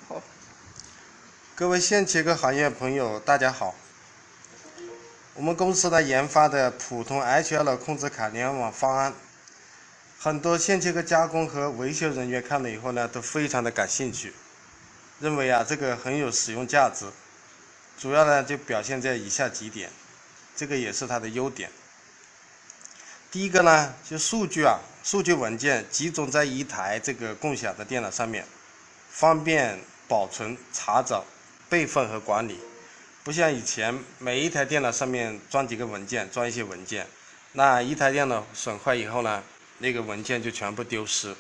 候。 各位线切割行业朋友，大家好。我们公司呢研发的普通 HL 控制卡联网方案，很多线切割加工和维修人员看了以后呢，都非常的感兴趣，认为这个很有使用价值。主要呢就表现在以下几点，这个也是它的优点。第一个呢，就数据文件集中在一台这个共享的电脑上面，方便保存、查找、备份和管理。不像以前每一台电脑上面装几个文件，装一些文件，那一台电脑损坏以后呢，那个文件就全部丢失。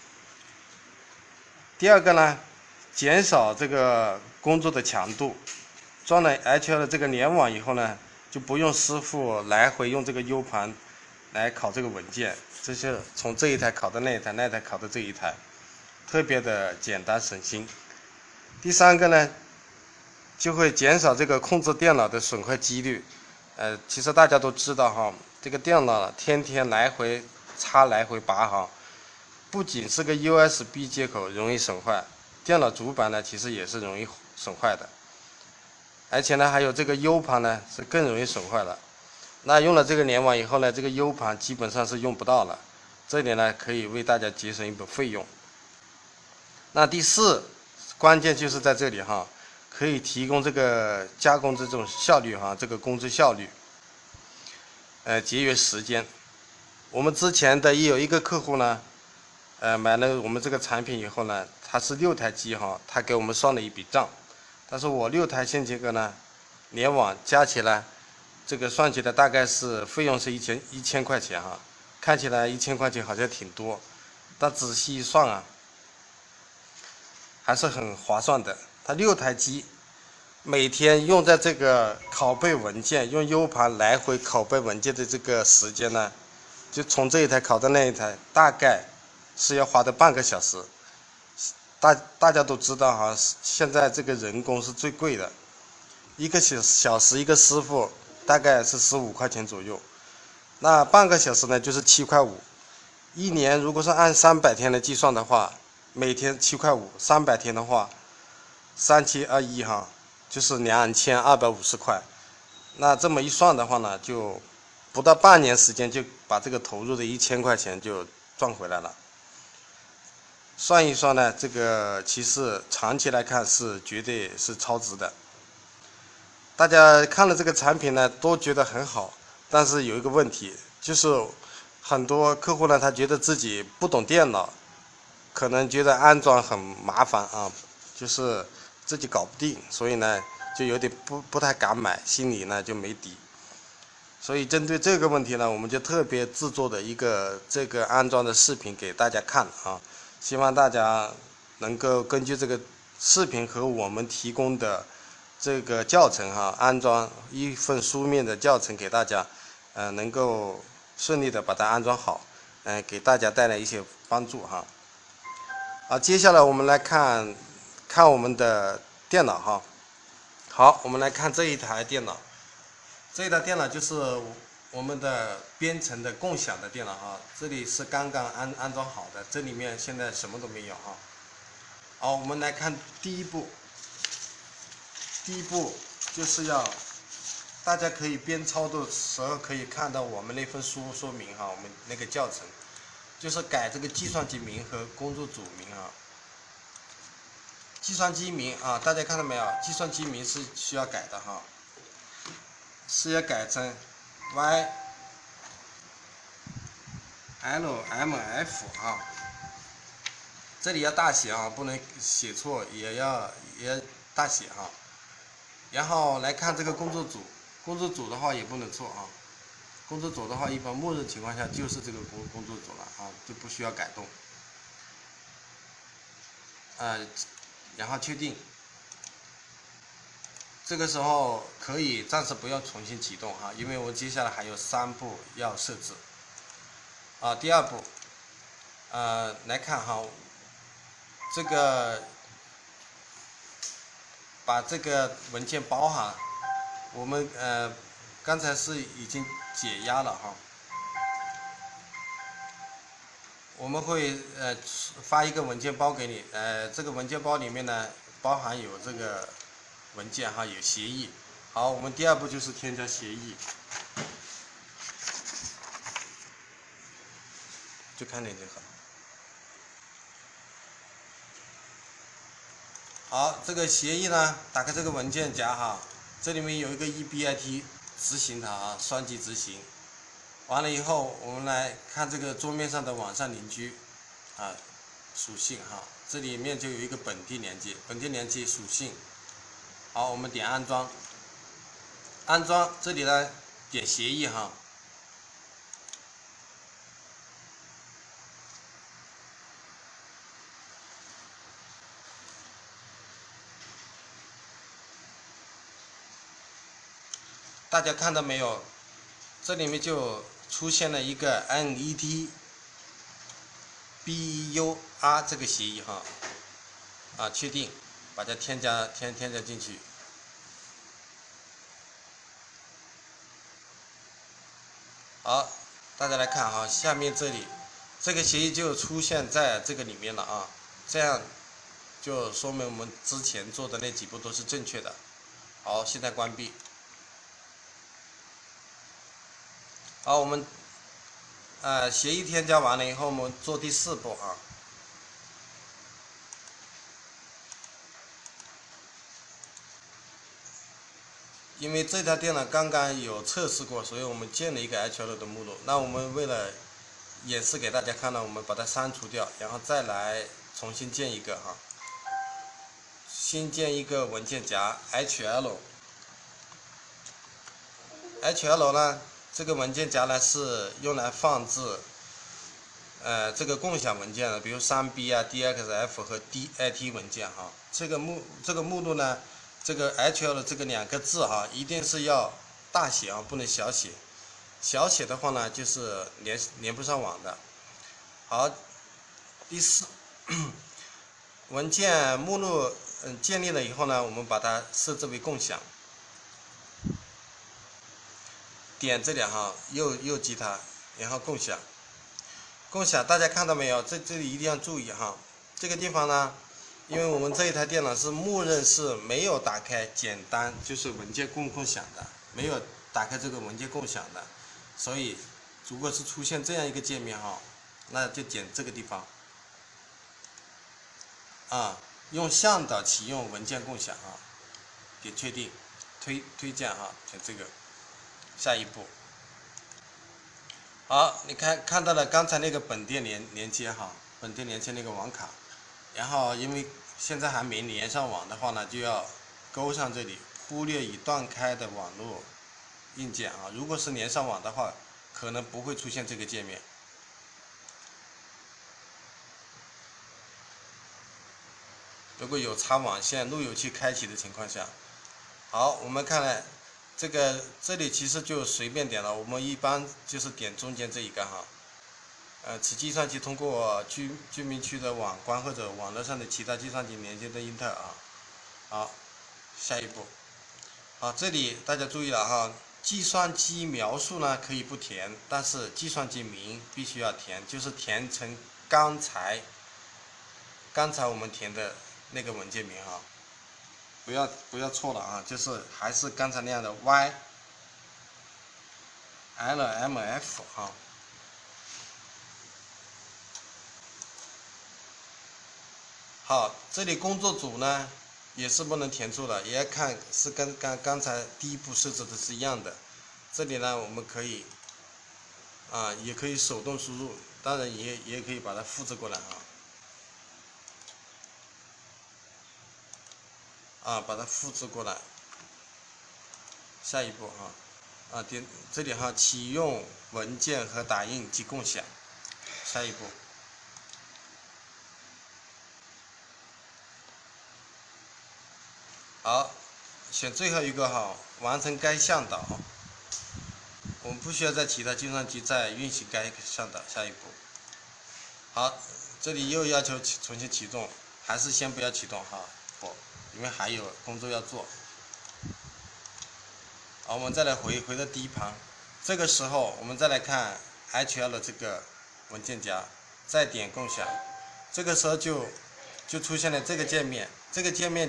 第二个呢，减少这个工作的强度。装了 HL 的这个联网以后呢，就不用师傅来回用这个 U 盘来拷这个文件，这是从这一台拷到那一台，那一台拷到这一台，特别的简单省心。第三个呢，就会减少这个控制电脑的损坏几率。其实大家都知道哈，这个电脑天天来回插来回拔哈，不仅是个 USB 接口容易损坏，电脑主板呢其实也是容易损坏的。而且呢，还有这个 U 盘呢是更容易损坏了。那用了这个联网以后呢，这个 U 盘基本上是用不到了，这点呢可以为大家节省一笔费用。那第四，关键就是在这里哈，可以提供这个加工这种效率哈，这个工作效率，节约时间。我们之前的也有一个客户呢，买了我们这个产品以后呢，他是6台机哈，他给我们算了一笔账。但是我6台线切割呢，联网加起来，这个算起来大概是费用是1000块钱哈，看起来1000块钱好像挺多，但仔细一算还是很划算的。它6台机，每天用在这个拷贝文件，用 U 盘来回拷贝文件的这个时间呢，就从这一台拷到那一台，大概是要花的半个小时。大家都知道哈，现在这个人工是最贵的，1个小时一个师傅大概是15块钱左右，那半个小时呢就是7块5，一年如果是按300天来计算的话，每天7块5，300天的话，3721哈，就是2250块。那这么一算的话呢，就不到半年时间就把这个投入的1000块钱就赚回来了。算一算呢，这个其实长期来看是绝对是超值的。大家看了这个产品呢，都觉得很好，但是有一个问题，就是很多客户呢，他觉得自己不懂电脑，可能觉得安装很麻烦就是自己搞不定，所以呢，就有点不太敢买，心里呢就没底。所以针对这个问题呢，我们就特别制作的一个这个安装的视频给大家看希望大家能够根据这个视频和我们提供的这个教程安装一份书面的教程给大家，能够顺利的把它安装好，给大家带来一些帮助接下来我们来看我们的电脑好，我们来看这一台电脑，这一台电脑就是我们的编程的共享的电脑这里是刚刚安装好的，这里面现在什么都没有好，我们来看第一步就是要大家可以边操作的时候可以看到我们那份说明我们那个教程就是改这个计算机名和工作组名计算机名大家看到没有？计算机名是需要改的是要改成YLMF 这里要大写不能写错，也要大写然后来看这个工作组的话也不能错工作组的话一般默认情况下就是这个工作组了就不需要改动。然后确定。这个时候可以暂时不要重新启动因为我接下来还有3步要设置。第2步，来看这个把这个文件包我们刚才是已经解压了我们会发一个文件包给你，这个文件包里面呢包含有这个文件哈，有协议。好，我们第二步就是添加协议，就看点就好。好，这个协议呢，打开这个文件夹哈，这里面有一个 EBIT 执行它啊，双击执行。完了以后，我们来看这个桌面上的网上邻居啊属性哈，这里面就有一个本地连接，本地连接属性。好，我们点安装，安装这里呢点协议哈。大家看到没有？这里面就出现了一个 NET BUR 这个协议哈，啊，确定，把它添加进去。好，大家来看哈，下面这里这个协议就出现在这个里面了啊，这样就说明我们之前做的那几步都是正确的。好，现在关闭。好，我们协议添加完了以后，我们做第4步啊。因为这台电脑刚刚有测试过，所以我们建了一个 HL 的目录。那我们为了演示给大家看呢，我们把它删除掉，然后再来重新建一个哈。新建一个文件夹 HL。HL 呢？这个文件夹呢是用来放置，这个共享文件的，比如3B 啊、DXF 和 DIT 文件哈。这个目录呢，这个 HL 的这个2个字哈，一定是要大写啊，不能小写。小写的话呢，就是连不上网的。好，第4，文件目录建立了以后呢，我们把它设置为共享。点这里哈，右击它，然后共享。共享，大家看到没有？这里一定要注意哈，这个地方呢，因为我们这一台电脑是默认是没有打开简单就是文件共享的，没有打开这个文件共享的，所以如果是出现这样一个界面哈，那就点这个地方，啊，用向导启用文件共享啊，点确定，推荐哈，点这个。下一步，好，你看到了刚才那个本店连接哈，本店连接那个网卡，然后因为现在还没连上网的话呢，就要勾上这里，忽略已断开的网络硬件啊。如果是连上网的话，可能不会出现这个界面。如果有插网线、路由器开启的情况下，好，我们看了。这里其实就随便点了，我们一般就是点中间这一个哈，此计算机通过居民区的网关或者网络上的其他计算机连接的英特尔啊。好，下一步，好，这里大家注意了哈，计算机描述呢可以不填，但是计算机名必须要填，就是填成刚才我们填的那个文件名哈。不要错了啊，就是还是刚才那样的 YLMF 啊。好，这里工作组呢也是不能填错的，也要看是跟刚才第一步设置的是一样的。这里呢我们可以也可以手动输入，当然也可以把它复制过来把它复制过来。下一步点这里哈，启用文件和打印及共享。下一步，好，选最后一个哈，完成该向导。我们不需要在其他计算机再运行该向导。下一步，好，这里又要求重新启动，还是先不要启动哈，因为还有工作要做。好，我们再来回到第一盘，这个时候我们再来看 HL 的这个文件夹，再点共享，这个时候就出现了这个界面， 这个界面，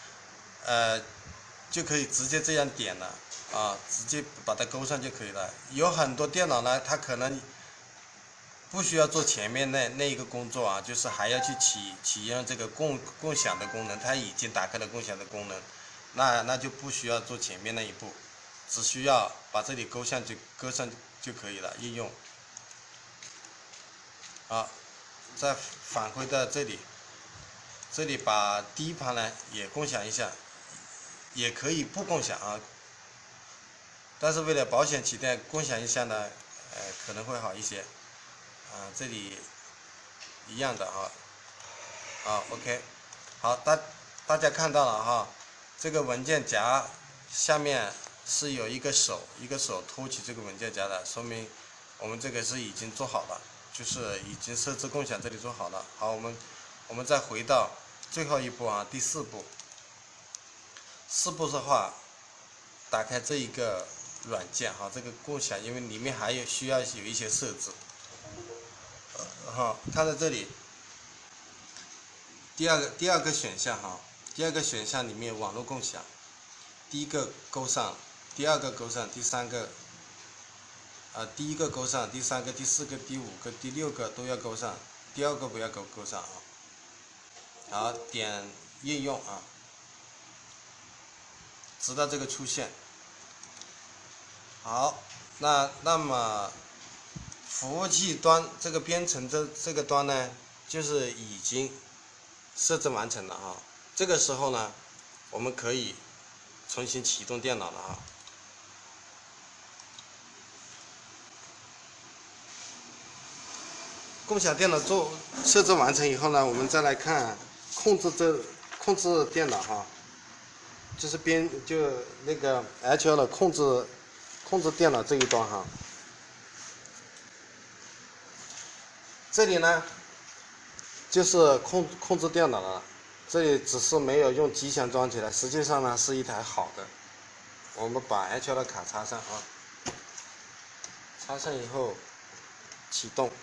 就可以直接这样点了啊，直接把它勾上就可以了。有很多电脑呢，它可能不需要做前面那一个工作啊，就是还要去启用这个共享的功能，它已经打开了共享的功能，那就不需要做前面那一步，只需要把这里勾上就可以了。应用，好，再返回到这里，把第一盘呢也共享一下，也可以不共享啊，但是为了保险起见，共享一下呢，可能会好一些。这里一样的啊，好 ，OK， 好，大家看到了哈，这个文件夹下面是有一个手托起这个文件夹的，说明我们这个是已经做好了，就是已经设置共享这里做好了。好，我们再回到最后一步啊，第4步。4步的话，打开这一个软件哈，这个共享，因为里面还需要有一些设置。好，看到这里，第二个选项哈，第2个选项里面网络共享，第1个勾上，第2个勾上，第3个，第1个勾上，第3个、第4个、第5个、第6个都要勾上，第2个不要勾上啊。好，点应用啊，直到这个出现。好，那么。服务器端这个编程这个端呢，就是已经设置完成了啊。这个时候呢，我们可以重新启动电脑了啊。共享电脑设置完成以后呢，我们再来看控制电脑哈，就是那个 HL 控制电脑这一端哈。这里呢，就是控制电脑了，这里只是没有用机箱装起来，实际上呢是一台好的。我们把 HL 卡插上啊，插上以后启动。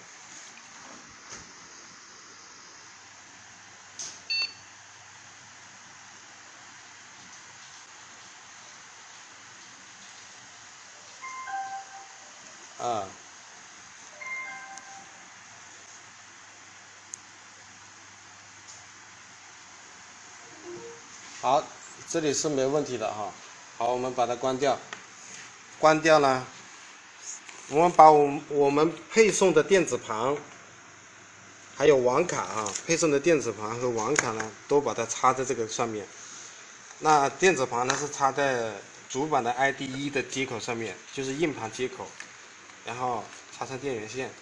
好，这里是没问题的哈。好，我们把它关掉。关掉呢，我们把我们配送的电子盘，还有网卡啊，配送的电子盘和网卡呢，都把它插在这个上面。那电子盘呢是插在主板的 IDE 的接口上面，就是硬盘接口，然后插上电源线。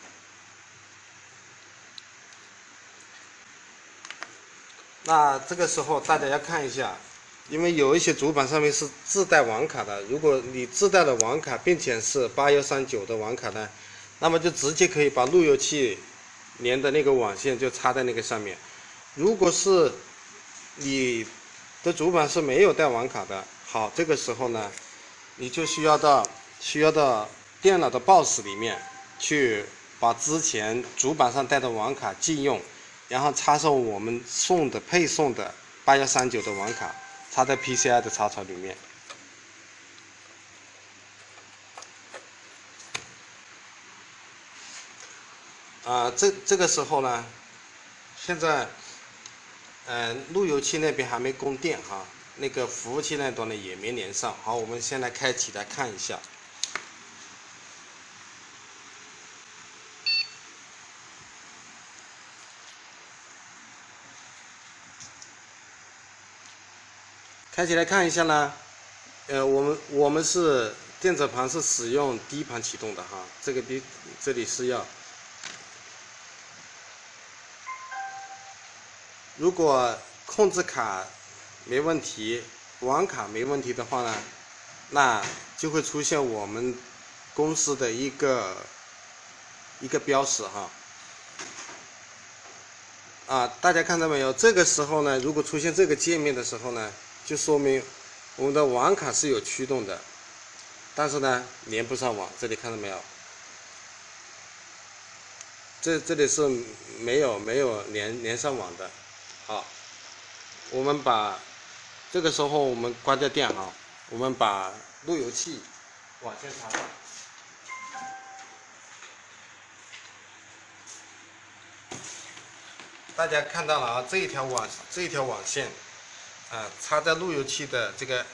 那这个时候大家要看一下，因为有一些主板上面是自带网卡的，如果你自带的网卡并且是8139的网卡呢，那么就直接可以把路由器连的那个网线就插在那个上面。如果是你的主板是没有带网卡的，好，这个时候呢，你就需要到电脑的 BIOS 里面去把之前主板上带的网卡禁用。然后插上我们配送的8139的网卡，插在 PCI 的插槽里面。这个时候呢，现在路由器那边还没供电哈，那个服务器那端呢也没连上。好，我们先来开启来看一下。开起来看一下呢，我们是电子盘是使用低盘启动的哈，这里是要，如果控制卡没问题，网卡没问题的话呢，那就会出现我们公司的一个标识哈。大家看到没有？这个时候呢，如果出现这个界面的时候呢，就说明我们的网卡是有驱动的，但是呢连不上网。这里看到没有？这里是没有连上网的。好， 我们把这个时候我们关掉电哈，我们把路由器网线插上。大家看到了啊，这一条网线，插在路由器的这个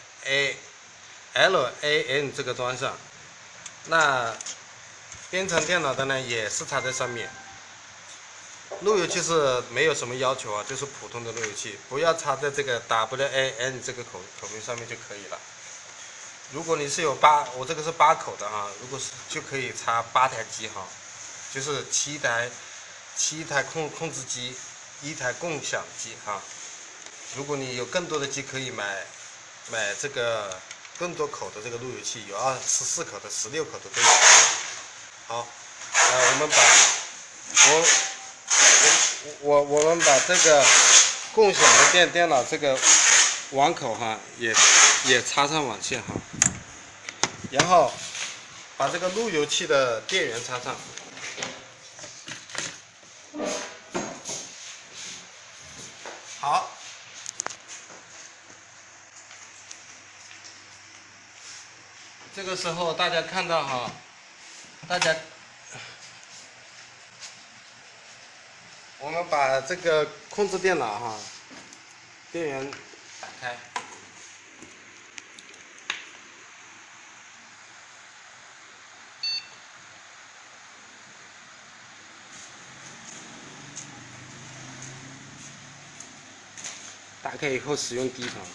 LAN 这个端上。那编程电脑的呢，也是插在上面。路由器是没有什么要求啊，就是普通的路由器，不要插在这个 WAN 这个口径上面就可以了。如果你是有我这个是8口的啊，如果是就可以插8台机哈，就是7台控制机，1台共享机哈。如果你有更多的机，可以买这个更多口的这个路由器，有14口的、16口的都有。好，我们把这个共享的电脑这个网口哈也插上网线哈，然后把这个路由器的电源插上。好，这个时候大家看到哈，我们把这个控制电脑哈，电源打开。打开以后使用低频哈。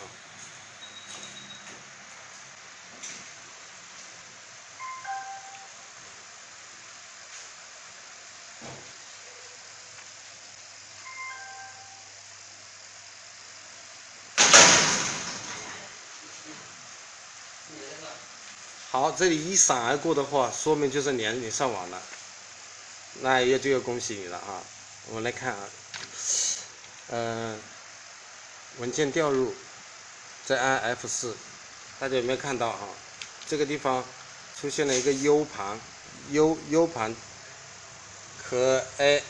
好，这里一闪而过的话，说明就是连上网了，那就要恭喜你了啊！我们来看啊，文件调入，再按 F4，大家有没有看到啊？这个地方出现了一个 U 盘和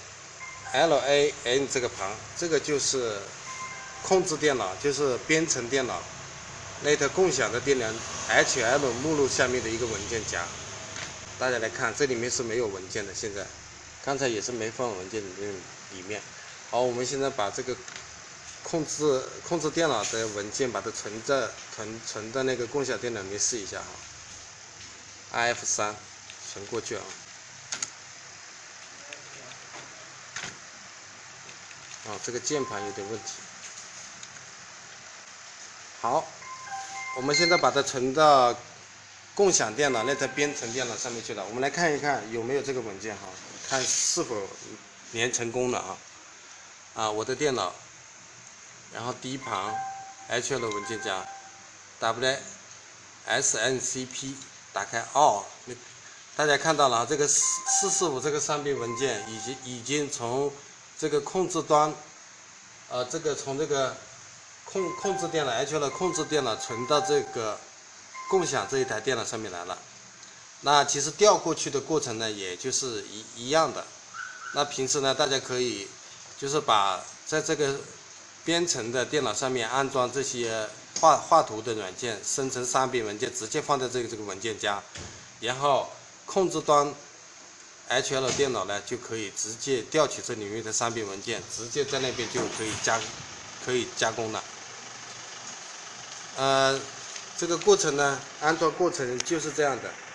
LAN 这个盘，这个就是控制电脑，就是编程电脑那台共享的电源 HL 目录下面的一个文件夹。大家来看，这里面是没有文件的，现在刚才也是没放文件里面。好，我们现在把这个控制电脑的文件，把它存到那个共享电脑里面试一下哈。F3 存过去啊。这个键盘有点问题。好，我们现在把它存到共享电脑那台编程电脑上面去了。我们来看一看有没有这个文件哈，看是否连成功了啊。我的电脑，然后第一行 HL 文件夹 WSNCP 打开大家看到了这个445这个3B文件已经从这个控制端，从这个控制电脑 HL 控制电脑存到这个共享这一台电脑上面来了。那其实调过去的过程呢，也就是一样的。那平时呢，大家可以就是把在这个编程的电脑上面安装这些画图的软件，生成3B文件，直接放在这个文件夹，然后控制端 HL 电脑呢就可以直接调取这里面的3B文件，直接在那边就可以加工了。这个过程呢，安装过程就是这样的。